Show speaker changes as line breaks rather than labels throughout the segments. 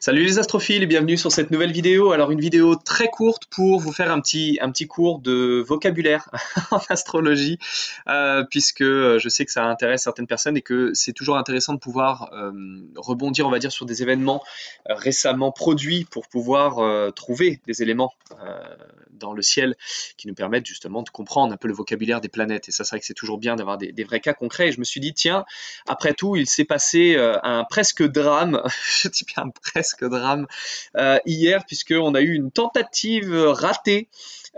Salut les astrophiles et bienvenue sur cette nouvelle vidéo. Alors une vidéo très courte pour vous faire un petit cours de vocabulaire en astrologie, puisque je sais que ça intéresse certaines personnes et que c'est toujours intéressant de pouvoir rebondir, on va dire, sur des événements récemment produits pour pouvoir trouver des éléments dans le ciel qui nous permettent justement de comprendre un peu le vocabulaire des planètes. Et ça, c'est vrai que c'est toujours bien d'avoir des vrais cas concrets. Et je me suis dit, tiens, après tout, il s'est passé un presque drame, je dis bien un presque drame, hier, puisqu'on a eu une tentative ratée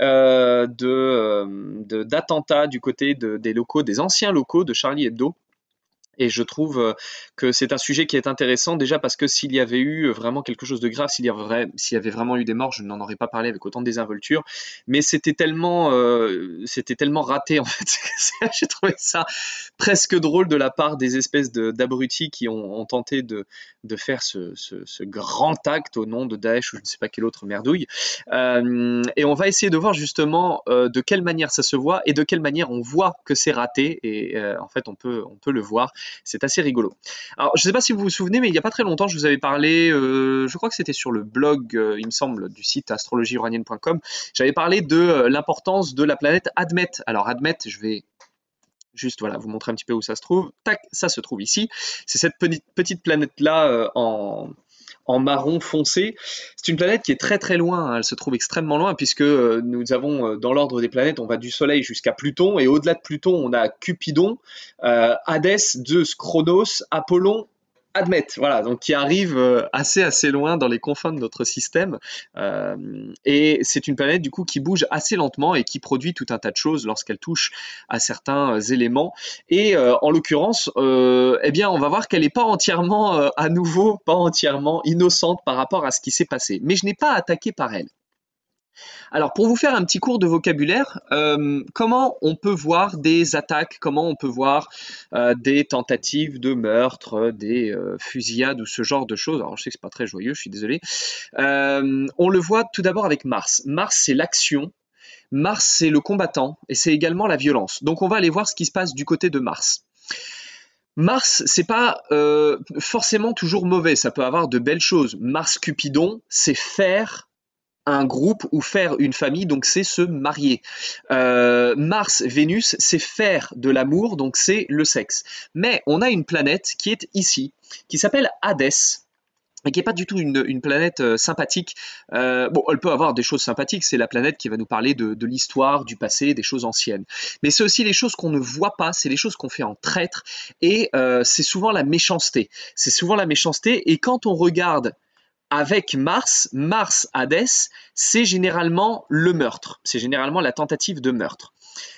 d'attentat du côté des locaux, des anciens locaux de Charlie Hebdo. Et je trouve que c'est un sujet qui est intéressant déjà parce que s'il y avait eu vraiment quelque chose de grave, s'il y avait vraiment eu des morts, je n'en aurais pas parlé avec autant de désinvolture. Mais c'était tellement raté en fait. J'ai trouvé ça presque drôle de la part des espèces d'abrutis qui ont tenté de faire ce grand acte au nom de Daesh ou je ne sais pas quelle autre merdouille. Et on va essayer de voir justement de quelle manière ça se voit et de quelle manière on voit que c'est raté. Et en fait, on peut le voir. C'est assez rigolo. Alors, je ne sais pas si vous vous souvenez, mais il n'y a pas très longtemps, je vous avais parlé, je crois que c'était sur le blog, il me semble, du site astrologieuranienne.com. J'avais parlé de l'importance de la planète Admet. Alors, Admet, je vais juste voilà, vous montrer un petit peu où ça se trouve. Tac, ça se trouve ici. C'est cette petite planète-là en marron foncé. C'est une planète qui est très très loin, hein. Elle se trouve extrêmement loin puisque nous avons dans l'ordre des planètes, on va du Soleil jusqu'à Pluton et au-delà de Pluton, on a Cupidon, Hadès, Zeus, Chronos, Apollon, Admet, voilà, donc qui arrive assez loin dans les confins de notre système. Et c'est une planète du coup qui bouge assez lentement et qui produit tout un tas de choses lorsqu'elle touche à certains éléments. Et en l'occurrence, eh bien, on va voir qu'elle n'est pas entièrement, à nouveau, pas entièrement innocente par rapport à ce qui s'est passé. Mais je n'ai pas attaqué par elle. Alors, pour vous faire un petit cours de vocabulaire, comment on peut voir des attaques, comment on peut voir des tentatives de meurtre, des fusillades ou ce genre de choses. Alors, je sais que c'est pas très joyeux, je suis désolé. On le voit tout d'abord avec Mars. Mars, c'est l'action. Mars, c'est le combattant et c'est également la violence. Donc, on va aller voir ce qui se passe du côté de Mars. Mars, c'est pas forcément toujours mauvais, ça peut avoir de belles choses. Mars Cupidon, c'est faire un groupe ou faire une famille, donc c'est se marier. Mars, Vénus, c'est faire de l'amour, donc c'est le sexe. Mais on a une planète qui est ici, qui s'appelle Hadès, et qui n'est pas du tout une planète sympathique. Bon, elle peut avoir des choses sympathiques, c'est la planète qui va nous parler de l'histoire, du passé, des choses anciennes. Mais c'est aussi les choses qu'on ne voit pas, c'est les choses qu'on fait en traître, et c'est souvent la méchanceté. C'est souvent la méchanceté, et quand on regarde avec Mars, Hadès, c'est généralement le meurtre, c'est généralement la tentative de meurtre.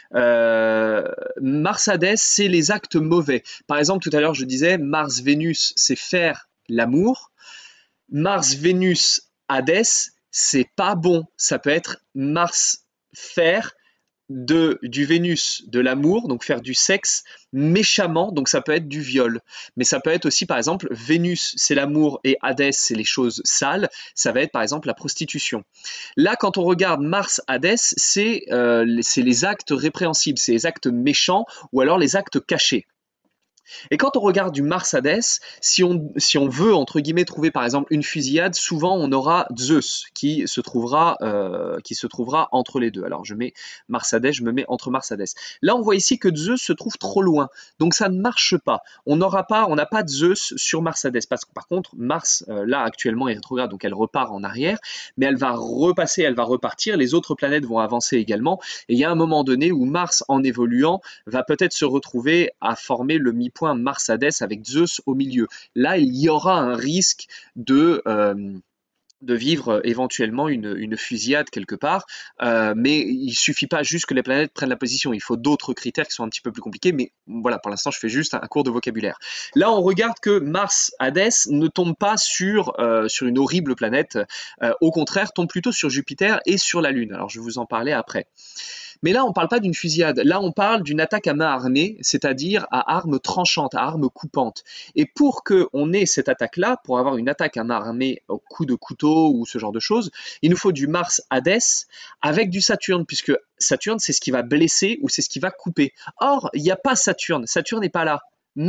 Mars Hadès, c'est les actes mauvais. Par exemple, tout à l'heure, je disais Mars Vénus, c'est faire l'amour. Mars Vénus Hadès, c'est pas bon. Ça peut être Mars faire du Vénus de l'amour, donc faire du sexe méchamment, donc ça peut être du viol. Mais ça peut être aussi, par exemple, Vénus, c'est l'amour et Hadès, c'est les choses sales, ça va être par exemple la prostitution. Là, quand on regarde Mars Hadès, c'est les actes répréhensibles, c'est les actes méchants ou alors les actes cachés. Et quand on regarde du Mars Hadès, si on veut, entre guillemets, trouver par exemple une fusillade, souvent on aura Zeus qui se trouvera entre les deux. Alors je mets Mars Hadès, je me mets entre Mars Hadès. Là on voit ici que Zeus se trouve trop loin, donc ça ne marche pas. On n'a pas de Zeus sur Mars Hadès, parce que par contre Mars, là actuellement est rétrograde, donc elle repart en arrière, mais elle va repasser, elle va repartir, les autres planètes vont avancer également, et il y a un moment donné où Mars, en évoluant, va peut-être se retrouver à former le mi-point Mars Hadès avec Zeus au milieu. Là, il y aura un risque de vivre éventuellement une fusillade quelque part, mais il suffit pas juste que les planètes prennent la position, il faut d'autres critères qui sont un petit peu plus compliqués, mais voilà, pour l'instant je fais juste un cours de vocabulaire. Là on regarde que Mars Hadès ne tombe pas sur une horrible planète, au contraire tombe plutôt sur Jupiter et sur la Lune, alors je vais vous en parler après. Mais là, on ne parle pas d'une fusillade. Là, on parle d'une attaque à main armée, c'est-à-dire à armes tranchantes, à armes coupantes. Et pour qu'on ait cette attaque-là, pour avoir une attaque à main armée au coup de couteau ou ce genre de choses, il nous faut du Mars Hadès avec du Saturne, puisque Saturne, c'est ce qui va blesser ou c'est ce qui va couper. Or, il n'y a pas Saturne. Saturne n'est pas là. Mais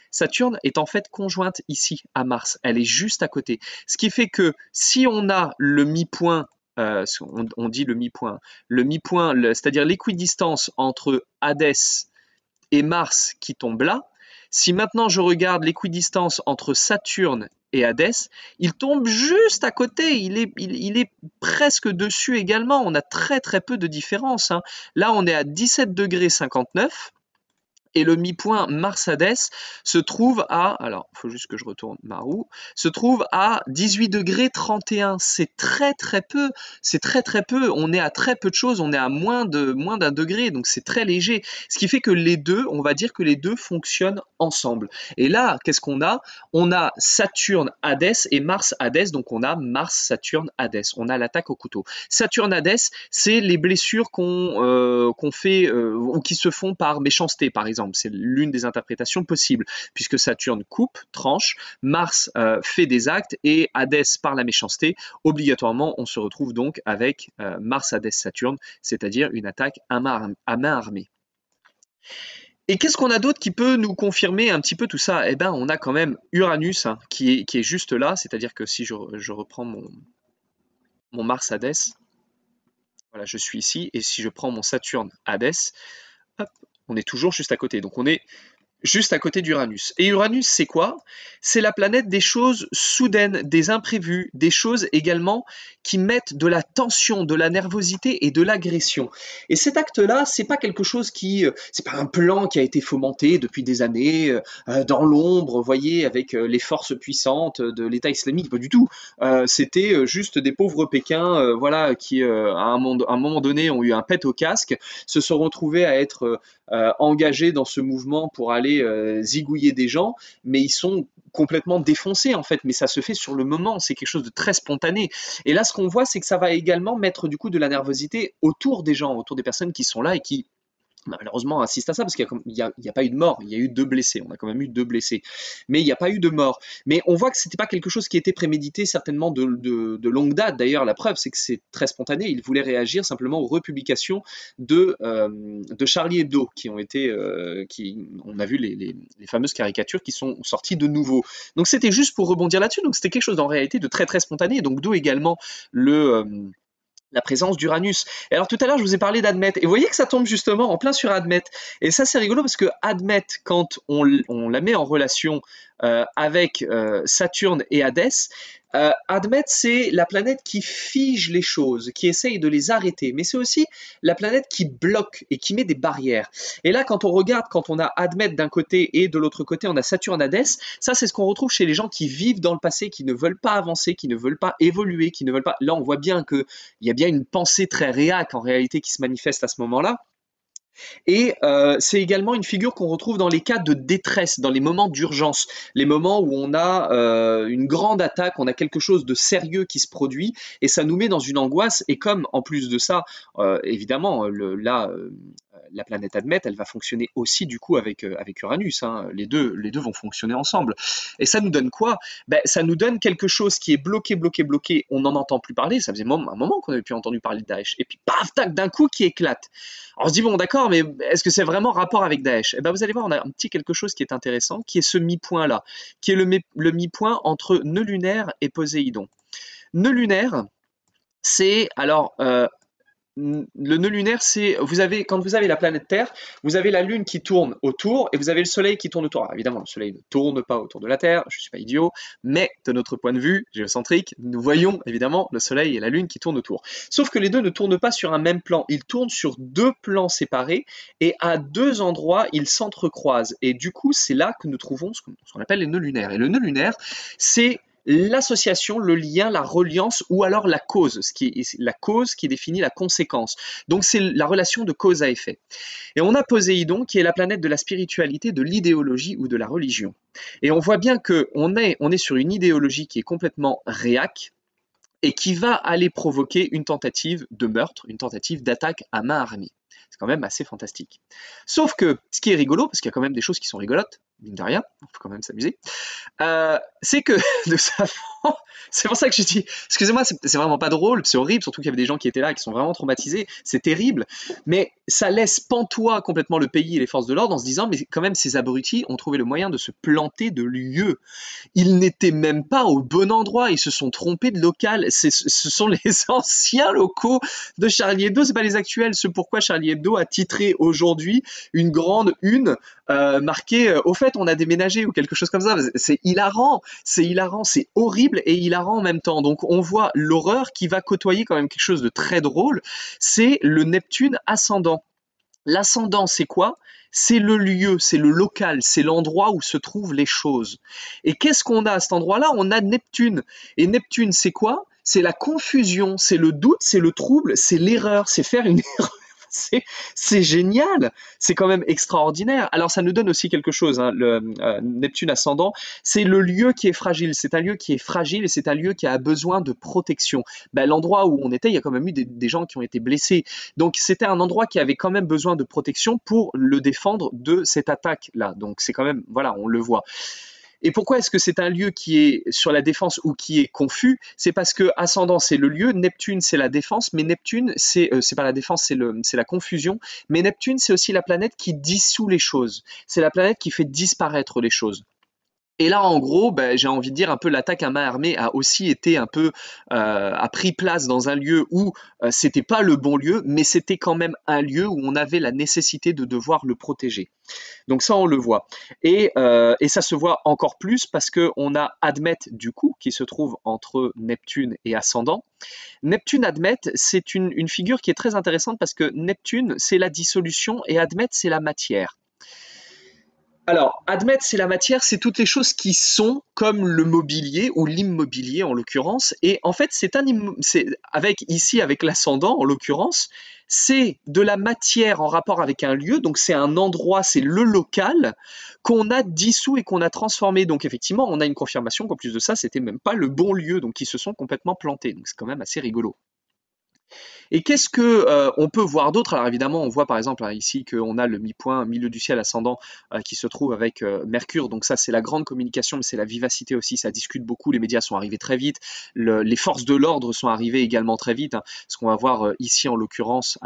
Saturne est en fait conjointe ici à Mars, elle est juste à côté. Ce qui fait que si on a le mi-point, on dit le mi-point, c'est-à-dire l'équidistance entre Hadès et Mars qui tombe là, si maintenant je regarde l'équidistance entre Saturne et Hadès, il tombe juste à côté, il est presque dessus également, on a très très peu de différence, hein. Là on est à 17 degrés 59, et le mi-point Mars-Hadès se trouve à, alors il faut juste que je retourne ma roue, se trouve à 18 degrés 31. C'est très très peu, c'est très très peu, on est à très peu de choses, on est à moins d'un degré, donc c'est très léger. Ce qui fait que les deux, on va dire que les deux fonctionnent ensemble. Et là, qu'est-ce qu'on a? On a Saturne-Hadès et Mars-Hadès, donc on a Mars-Saturne-Hadès, on a l'attaque au couteau. Saturne-Hadès, c'est les blessures qu'on fait, ou qui se font par méchanceté par exemple. C'est l'une des interprétations possibles, puisque Saturne coupe, tranche, Mars fait des actes, et Hadès par la méchanceté, obligatoirement on se retrouve donc avec Mars, Hadès, Saturne, c'est-à-dire une attaque à main armée. Et qu'est-ce qu'on a d'autre qui peut nous confirmer un petit peu tout ça? Eh bien, on a quand même Uranus, hein, qui est juste là, c'est-à-dire que si je reprends mon Mars Hadès, voilà, je suis ici, et si je prends mon Saturne Hadès, hop, on est toujours juste à côté. Donc on est juste à côté d'Uranus. Et Uranus, c'est quoi? C'est la planète des choses soudaines, des imprévus, des choses également qui mettent de la tension, de la nervosité et de l'agression. Et cet acte-là, c'est pas quelque chose c'est pas un plan qui a été fomenté depuis des années, dans l'ombre, vous voyez, avec les forces puissantes de l'État islamique, pas du tout. C'était juste des pauvres Pékins, voilà, qui à un moment donné ont eu un pet au casque, se sont retrouvés à être engagés dans ce mouvement pour aller zigouiller des gens, mais ils sont complètement défoncés en fait, mais ça se fait sur le moment, c'est quelque chose de très spontané. Et là, ce qu'on voit, c'est que ça va également mettre du coup de la nervosité autour des gens, autour des personnes qui sont là et qui malheureusement assiste à ça, parce qu'il n'y a pas eu de mort, il y a eu 2 blessés, on a quand même eu 2 blessés, mais il n'y a pas eu de mort. Mais on voit que c'était pas quelque chose qui était prémédité certainement de longue date. D'ailleurs, la preuve, c'est que c'est très spontané, il voulait réagir simplement aux republications de Charlie Hebdo, qui ont été, on a vu les fameuses caricatures qui sont sorties de nouveau. Donc c'était juste pour rebondir là-dessus, donc c'était quelque chose en réalité de très très spontané, donc d'où également la présence d'Uranus. Et alors tout à l'heure, je vous ai parlé d'Admet, et vous voyez que ça tombe justement en plein sur Admet. Et ça, c'est rigolo parce que Admet, quand on la met en relation avec Saturne et Hadès, Admet, c'est la planète qui fige les choses, qui essaye de les arrêter, mais c'est aussi la planète qui bloque et qui met des barrières. Et là, quand on regarde, quand on a Admet d'un côté et de l'autre côté, on a Saturne Hadès, ça c'est ce qu'on retrouve chez les gens qui vivent dans le passé, qui ne veulent pas avancer, qui ne veulent pas évoluer, qui ne veulent pas... Là, on voit bien qu'il y a bien une pensée très réac en réalité qui se manifeste à ce moment-là. Et c'est également une figure qu'on retrouve dans les cas de détresse, dans les moments d'urgence, les moments où on a une grande attaque, on a quelque chose de sérieux qui se produit, et ça nous met dans une angoisse. Et comme en plus de ça, évidemment, la planète Admet, elle va fonctionner aussi du coup avec Uranus, hein. Les deux vont fonctionner ensemble. Et ça nous donne quoi? Ben, ça nous donne quelque chose qui est bloqué, on n'en entend plus parler, ça faisait un moment qu'on n'avait plus entendu parler de Daesh, et puis paf, tac, d'un coup qui éclate. Alors on se dit, bon d'accord, mais est-ce que c'est vraiment rapport avec Daesh? Eh ben, vous allez voir, on a un petit quelque chose qui est intéressant, qui est ce mi-point-là, qui est le mi-point entre nœud lunaire et Poséidon. Nœud lunaire, c'est alors le nœud lunaire, c'est quand vous avez la planète Terre, vous avez la Lune qui tourne autour et vous avez le Soleil qui tourne autour. Alors, évidemment, le Soleil ne tourne pas autour de la Terre, je ne suis pas idiot, mais de notre point de vue géocentrique, nous voyons évidemment le Soleil et la Lune qui tournent autour. Sauf que les deux ne tournent pas sur un même plan, ils tournent sur 2 plans séparés et à 2 endroits, ils s'entrecroisent. Et du coup, c'est là que nous trouvons ce qu'on appelle les nœuds lunaires. Et le nœud lunaire, c'est l'association, le lien, la reliance ou alors la cause, la cause qui définit la conséquence. Donc c'est la relation de cause à effet. Et on a Poséidon qui est la planète de la spiritualité, de l'idéologie ou de la religion. Et on voit bien qu'on est sur une idéologie qui est complètement réac et qui va aller provoquer une tentative de meurtre, une tentative d'attaque à main armée. C'est quand même assez fantastique. Sauf que, ce qui est rigolo, parce qu'il y a quand même des choses qui sont rigolotes, mine de rien, il faut quand même s'amuser, c'est que nous savons C'est pour ça que je dis, excusez-moi, c'est vraiment pas drôle, c'est horrible, surtout qu'il y avait des gens qui étaient là, qui sont vraiment traumatisés, c'est terrible, mais ça laisse pantois complètement le pays et les forces de l'ordre en se disant, mais quand même, ces abrutis ont trouvé le moyen de se planter de lieu. Ils n'étaient même pas au bon endroit, ils se sont trompés de local. Ce sont les anciens locaux de Charlie Hebdo, c'est pas les actuels. Ce pourquoi Charlie Hebdo a titré aujourd'hui une grande une marquée au fait on a déménagé ou quelque chose comme ça. C'est hilarant, c'est horrible et hilarant en même temps. Donc on voit l'horreur qui va côtoyer quand même quelque chose de très drôle. C'est le Neptune ascendant. L'ascendant, c'est quoi? C'est le lieu, c'est le local, c'est l'endroit où se trouvent les choses. Et qu'est-ce qu'on a à cet endroit-là? On a Neptune. Et Neptune, c'est quoi? C'est la confusion, c'est le doute, c'est le trouble, c'est l'erreur, c'est faire une erreur. C'est c'est génial, c'est quand même extraordinaire. Alors ça nous donne aussi quelque chose, hein, le Neptune ascendant, c'est le lieu qui est fragile. C'est un lieu qui est fragile et c'est un lieu qui a besoin de protection. Ben, l'endroit où on était, il y a quand même eu des gens qui ont été blessés. Donc c'était un endroit qui avait quand même besoin de protection pour le défendre de cette attaque-là. Donc c'est quand même, voilà, on le voit. Et pourquoi est-ce que c'est un lieu qui est sur la défense ou qui est confus? C'est parce que ascendant c'est le lieu, Neptune c'est la défense, mais Neptune c'est pas la défense, c'est la confusion. Mais Neptune c'est aussi la planète qui dissout les choses. C'est la planète qui fait disparaître les choses. Et là, en gros, ben, j'ai envie de dire un peu l'attaque à main armée a aussi été un peu a pris place dans un lieu où c'était pas le bon lieu, mais c'était quand même un lieu où on avait la nécessité de devoir le protéger. Donc ça, on le voit. Et ça se voit encore plus parce qu'on a Admet, du coup, qui se trouve entre Neptune et Ascendant. Neptune Admet, c'est une figure qui est très intéressante parce que Neptune, c'est la dissolution et Admet, c'est la matière. Alors, admettre, c'est la matière, c'est toutes les choses qui sont comme le mobilier ou l'immobilier en l'occurrence. Et en fait, c'est avec ici avec l'ascendant en l'occurrence, c'est de la matière en rapport avec un lieu. Donc c'est un endroit, c'est le local qu'on a dissous et qu'on a transformé. Donc effectivement, on a une confirmation qu'en plus de ça, c'était même pas le bon lieu, donc ils se sont complètement plantés. Donc c'est quand même assez rigolo. Et qu'est-ce que on peut voir d'autre? Alors évidemment, on voit par exemple hein, ici qu'on a le mi-point, milieu du ciel ascendant qui se trouve avec Mercure. Donc ça, c'est la grande communication, mais c'est la vivacité aussi. Ça discute beaucoup. Les médias sont arrivés très vite. Les forces de l'ordre sont arrivées également très vite. Hein, ce qu'on va voir ici en l'occurrence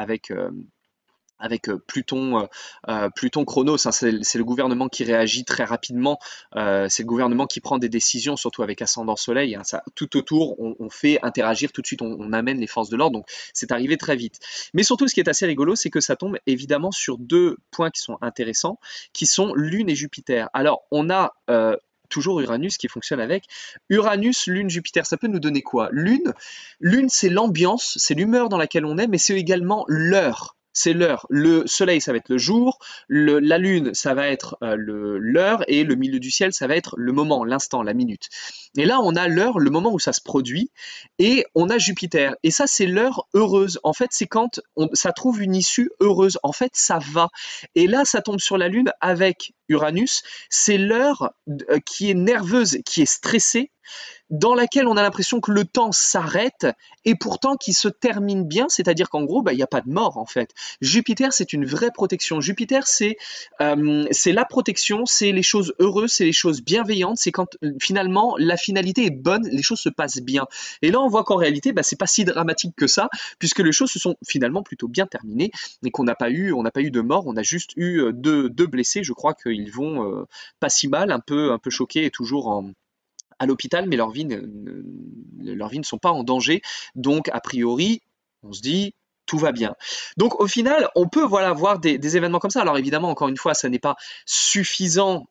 avec Pluton, Pluton Chronos, hein, c'est le gouvernement qui réagit très rapidement, c'est le gouvernement qui prend des décisions, surtout avec ascendant soleil, hein, ça, tout autour, on fait interagir tout de suite, on amène les forces de l'ordre, donc c'est arrivé très vite. Mais surtout, ce qui est assez rigolo, c'est que ça tombe évidemment sur deux points qui sont intéressants, qui sont Lune et Jupiter. Alors, on a toujours Uranus qui fonctionne avec. Uranus, Lune, Jupiter, ça peut nous donner quoi? Lune, c'est l'ambiance, c'est l'humeur dans laquelle on est, mais c'est également l'heure. C'est l'heure. Le soleil, ça va être le jour, la lune, ça va être l'heure, et le milieu du ciel, ça va être le moment, l'instant, la minute. Et là, on a l'heure, le moment où ça se produit, et on a Jupiter. Et ça, c'est l'heure heureuse. En fait, c'est quand ça trouve une issue heureuse. En fait, ça va. Et là, ça tombe sur la lune avec Uranus. C'est l'heure qui est nerveuse, qui est stressée, dans laquelle on a l'impression que le temps s'arrête et pourtant qui se termine bien, c'est-à-dire qu'en gros, bah, il n'y a pas de mort en fait. Jupiter, c'est une vraie protection. Jupiter, c'est la protection, c'est les choses heureuses, c'est les choses bienveillantes, c'est quand finalement la finalité est bonne, les choses se passent bien. Et là, on voit qu'en réalité, bah, c'est pas si dramatique que ça, puisque les choses se sont finalement plutôt bien terminées et on n'a pas eu de mort, on a juste eu deux blessés. Je crois qu'ils vont pas si mal, un peu choqués et toujours à l'hôpital, mais leurs vies ne sont pas en danger. Donc, a priori, on se dit, tout va bien. Donc, au final, on peut voilà, voir des événements comme ça. Alors, évidemment, encore une fois, ça n'est pas suffisant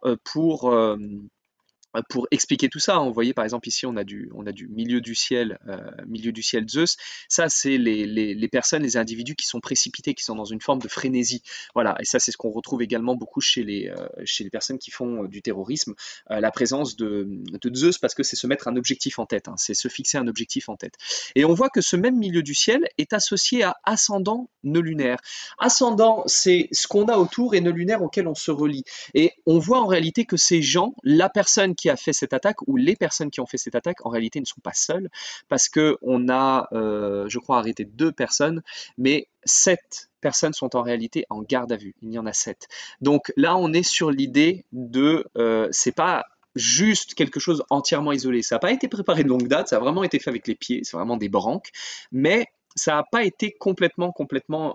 pour expliquer tout ça. Vous voyez, par exemple, ici, on a du milieu du ciel Zeus. Ça, c'est les personnes, les individus qui sont précipités, qui sont dans une forme de frénésie. Voilà. Et ça, c'est ce qu'on retrouve également beaucoup chez les personnes qui font du terrorisme. La présence de Zeus, parce que c'est se mettre un objectif en tête. Hein, c'est se fixer un objectif en tête. Et on voit que ce même milieu du ciel est associé à ascendant nœud lunaire. Ascendant, c'est ce qu'on a autour et nœud lunaire auquel on se relie. Et on voit en réalité que ces gens, la personne qui a fait cette attaque ou les personnes qui ont fait cette attaque, en réalité ne sont pas seules parce que on a, je crois, arrêté 2 personnes, mais 7 personnes sont en réalité en garde à vue. Il y en a 7. Donc là, on est sur l'idée de, c'est pas juste quelque chose entièrement isolé. Ça n'a pas été préparé de longue date, ça a vraiment été fait avec les pieds, c'est vraiment des branques, mais ça n'a pas été complètement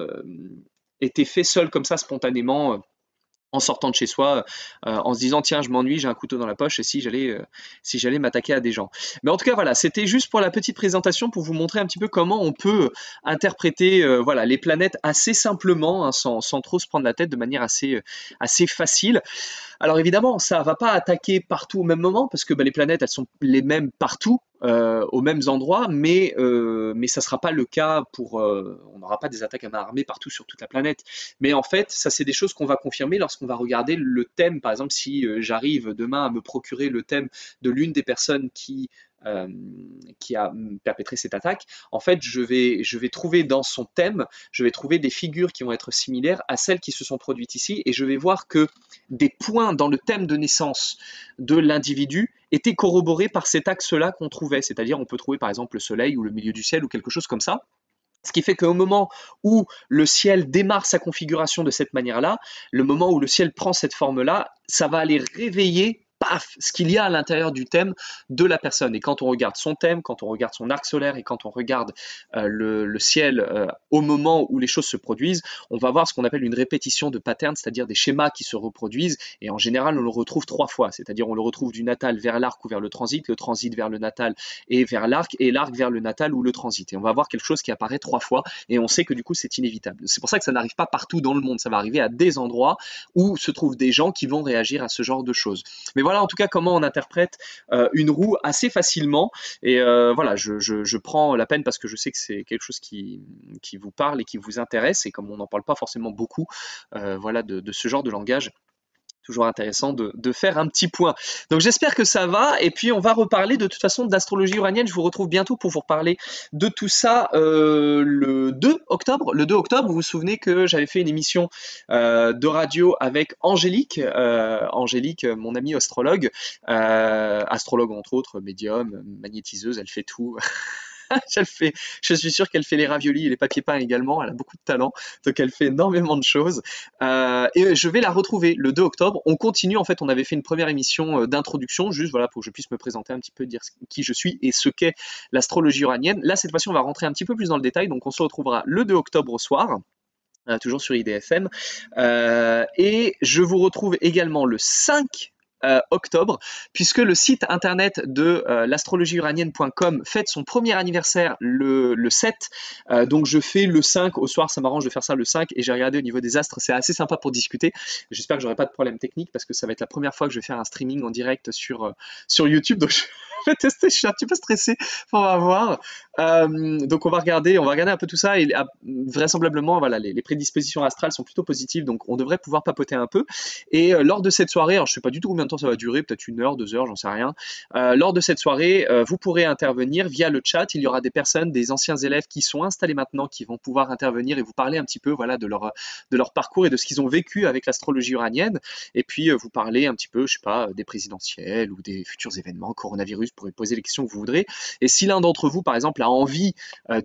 été fait seul comme ça spontanément en sortant de chez soi, en se disant tiens je m'ennuie, j'ai un couteau dans la poche et si j'allais m'attaquer à des gens. Mais en tout cas voilà, c'était juste pour la petite présentation pour vous montrer un petit peu comment on peut interpréter voilà les planètes assez simplement, hein, sans trop se prendre la tête, de manière assez facile. Alors évidemment, ça va pas attaquer partout au même moment parce que bah, les planètes elles sont les mêmes partout. Aux mêmes endroits, mais ça sera pas le cas on n'aura pas des attaques à main armée partout sur toute la planète. Mais en fait, ça c'est des choses qu'on va confirmer lorsqu'on va regarder le thème. Par exemple, si j'arrive demain à me procurer le thème de l'une des personnes euh, qui a perpétré cette attaque, en fait, je vais trouver dans son thème, je vais trouver des figures qui vont être similaires à celles qui se sont produites ici, et je vais voir que des points dans le thème de naissance de l'individu étaient corroborés par cet axe-là qu'on trouvait. C'est-à-dire, on peut trouver par exemple le soleil ou le milieu du ciel ou quelque chose comme ça. Ce qui fait qu'au moment où le ciel démarre sa configuration de cette manière-là, le moment où le ciel prend cette forme-là, ça va aller réveiller, paf, ce qu'il y a à l'intérieur du thème de la personne. Et quand on regarde son thème, quand on regarde son arc solaire et quand on regarde le ciel au moment où les choses se produisent, on va voir ce qu'on appelle une répétition de patterns, c'est-à-dire des schémas qui se reproduisent. Et en général, on le retrouve 3 fois, c'est-à-dire on le retrouve du natal vers l'arc ou vers le transit vers le natal et vers l'arc, et l'arc vers le natal ou le transit. Et on va voir quelque chose qui apparaît 3 fois, et on sait que du coup c'est inévitable. C'est pour ça que ça n'arrive pas partout dans le monde, ça va arriver à des endroits où se trouvent des gens qui vont réagir à ce genre de choses. Mais voilà en tout cas comment on interprète une roue assez facilement, et voilà, je prends la peine parce que je sais que c'est quelque chose qui vous parle et qui vous intéresse, et comme on n'en parle pas forcément beaucoup, voilà, de ce genre de langage, toujours intéressant de faire un petit point. Donc j'espère que ça va, et puis on va reparler de toute façon d'astrologie uranienne. Je vous retrouve bientôt pour vous reparler de tout ça le 2 octobre. Le 2 octobre, vous vous souvenez que j'avais fait une émission de radio avec Angélique, Angélique, mon amie astrologue entre autres, médium, magnétiseuse, elle fait tout. Je suis sûr qu'elle fait les raviolis et les papiers peints également. Elle a beaucoup de talent, donc elle fait énormément de choses. Et je vais la retrouver le 2 octobre. On continue, en fait, on avait fait une première émission d'introduction, juste voilà pour que je puisse me présenter un petit peu, dire qui je suis et ce qu'est l'astrologie uranienne. Là, cette fois-ci, on va rentrer un petit peu plus dans le détail, donc on se retrouvera le 2 octobre au soir. Toujours sur IDFM. Et je vous retrouve également le 5 octobre, puisque le site internet de l'astrologieuranienne.com fête son premier anniversaire le 7. Donc je fais le 5 au soir, ça m'arrange de faire ça le 5, et j'ai regardé au niveau des astres, c'est assez sympa pour discuter. J'espère que j'aurai pas de problème technique, parce que ça va être la première fois que je vais faire un streaming en direct sur YouTube, donc je vais tester, je suis un petit peu stressé, on va voir. Donc on va regarder un peu tout ça, et vraisemblablement voilà, les prédispositions astrales sont plutôt positives, donc on devrait pouvoir papoter un peu. Et lors de cette soirée, alors je sais pas du tout combien de temps ça va durer, peut-être 1 heure, 2 heures, j'en sais rien. Lors de cette soirée, vous pourrez intervenir via le chat. Il y aura des personnes, des anciens élèves qui sont installés maintenant, qui vont pouvoir intervenir et vous parler un petit peu voilà de leur parcours et de ce qu'ils ont vécu avec l'astrologie uranienne. Et puis vous parler un petit peu, je sais pas, des présidentielles ou des futurs événements, coronavirus, vous pourrez poser les questions que vous voudrez. Et si l'un d'entre vous, par exemple, a envie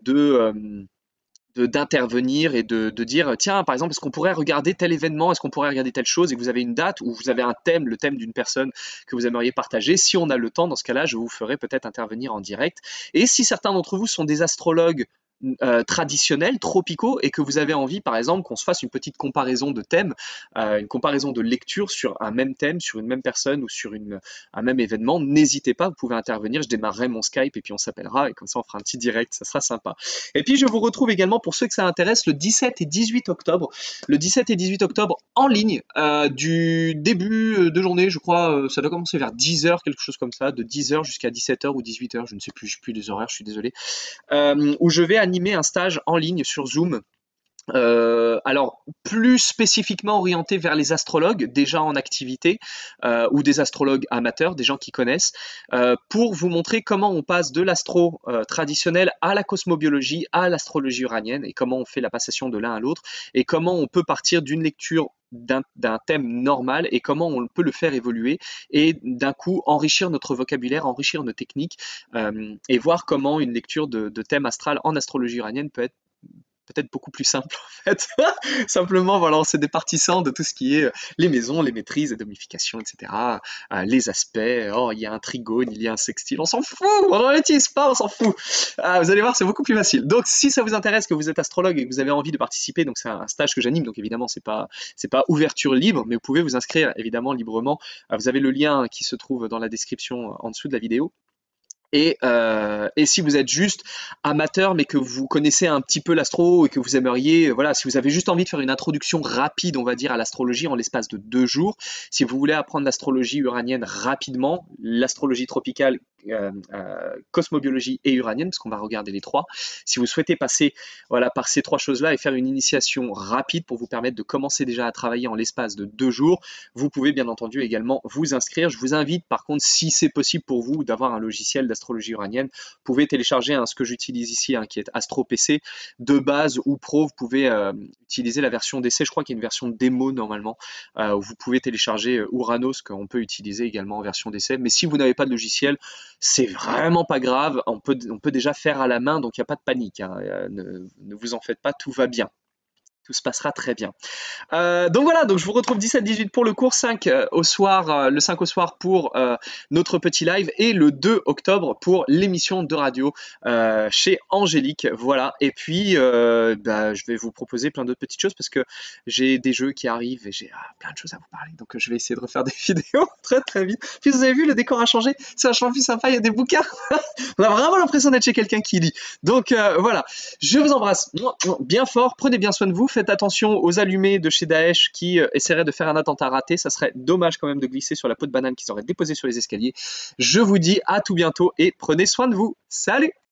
d'intervenir et de dire tiens par exemple est-ce qu'on pourrait regarder tel événement, est-ce qu'on pourrait regarder telle chose, et que vous avez une date ou vous avez un thème, le thème d'une personne que vous aimeriez partager, si on a le temps, dans ce cas-là je vous ferai peut-être intervenir en direct. Et si certains d'entre vous sont des astrologues traditionnels, tropicaux, et que vous avez envie par exemple qu'on se fasse une petite comparaison de thèmes, une comparaison de lecture sur un même thème, sur une même personne ou sur un même événement, n'hésitez pas, vous pouvez intervenir, je démarrerai mon Skype et puis on s'appellera, et comme ça on fera un petit direct, ça sera sympa. Et puis je vous retrouve également, pour ceux que ça intéresse, le 17 et 18 octobre. Le 17 et 18 octobre en ligne, du début de journée, je crois, ça doit commencer vers 10h, quelque chose comme ça, de 10h jusqu'à 17h ou 18h, je ne sais plus, je n'ai plus les horaires, je suis désolé, où je vais animer un stage en ligne sur Zoom. Alors plus spécifiquement orienté vers les astrologues déjà en activité, ou des astrologues amateurs, des gens qui connaissent, pour vous montrer comment on passe de l'astro traditionnel à la cosmobiologie, à l'astrologie uranienne, et comment on fait la passation de l'un à l'autre, et comment on peut partir d'une lecture d'un thème normal et comment on peut le faire évoluer, et d'un coup enrichir notre vocabulaire, enrichir nos techniques, et voir comment une lecture de thème astral en astrologie uranienne peut être peut-être beaucoup plus simple en fait. Simplement, voilà, on se départissant de tout ce qui est les maisons, les maîtrises, les domifications, etc. Les aspects, oh, il y a un trigone, il y a un sextile, on s'en fout, on n'en utilise pas, on s'en fout. Vous allez voir, c'est beaucoup plus facile. Donc, si ça vous intéresse, que vous êtes astrologue et que vous avez envie de participer, donc c'est un stage que j'anime, donc évidemment, c'est pas ouverture libre, mais vous pouvez vous inscrire évidemment librement. Vous avez le lien qui se trouve dans la description en dessous de la vidéo. Et si vous êtes juste amateur mais que vous connaissez un petit peu l'astro et que vous aimeriez, voilà, si vous avez juste envie de faire une introduction rapide, on va dire, à l'astrologie en l'espace de 2 jours, si vous voulez apprendre l'astrologie uranienne rapidement, l'astrologie tropicale, cosmobiologie et uranienne, parce qu'on va regarder les trois, si vous souhaitez passer voilà, par ces 3 choses-là et faire une initiation rapide pour vous permettre de commencer déjà à travailler en l'espace de 2 jours, vous pouvez bien entendu également vous inscrire. Je vous invite par contre, si c'est possible pour vous, d'avoir un logiciel d'astrologie uranienne. Vous pouvez télécharger ce que j'utilise ici, qui est Astro PC. De base ou pro, vous pouvez utiliser la version d'essai. Je crois qu'il y a une version démo normalement, où vous pouvez télécharger Uranos, qu'on peut utiliser également en version d'essai. Mais si vous n'avez pas de logiciel, c'est vraiment pas grave. On peut déjà faire à la main, donc il n'y a pas de panique. Ne vous en faites pas, tout va bien. Tout se passera très bien. Donc voilà, donc je vous retrouve 17-18 pour le cours, 5 au soir, le 5 au soir pour notre petit live et le 2 octobre pour l'émission de radio chez Angélique. Voilà, et puis je vais vous proposer plein d'autres petites choses parce que j'ai des jeux qui arrivent et j'ai plein de choses à vous parler. Donc je vais essayer de refaire des vidéos très très vite. Puis vous avez vu, le décor a changé, c'est vachement plus sympa, il y a des bouquins. On a vraiment l'impression d'être chez quelqu'un qui lit. Donc voilà, je vous embrasse bien fort, prenez bien soin de vous, faites attention aux allumés de chez Daesh qui essaieraient de faire un attentat raté, ça serait dommage quand même de glisser sur la peau de banane qu'ils auraient déposée sur les escaliers. Je vous dis à tout bientôt et prenez soin de vous. Salut!